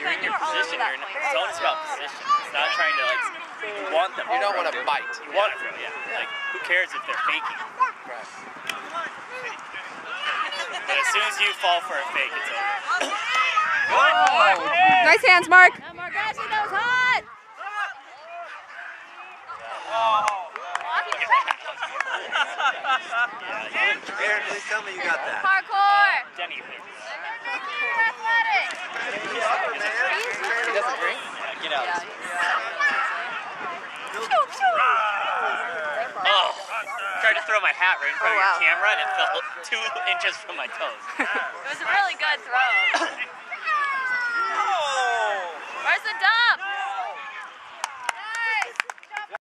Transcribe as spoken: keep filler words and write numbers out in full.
you're in your position. You're in, zone is about position. It's not trying to like. You want them. You don't throw. want to bite. You want to throw, yeah. Like, who cares if they're faking? Right. But as soon as you fall for a fake, it's over. Oh. Nice hands, Mark. Yeah, Mark, actually, that was hot. Aaron, please tell me you got that. Parkour. Denny. You're athletic. He doesn't drink? Yeah, get out. Yeah. Oh, tried to throw my hat right in front Oh, of wow. your camera and it fell two inches from my toes. It was a really good throw. Where's the dump?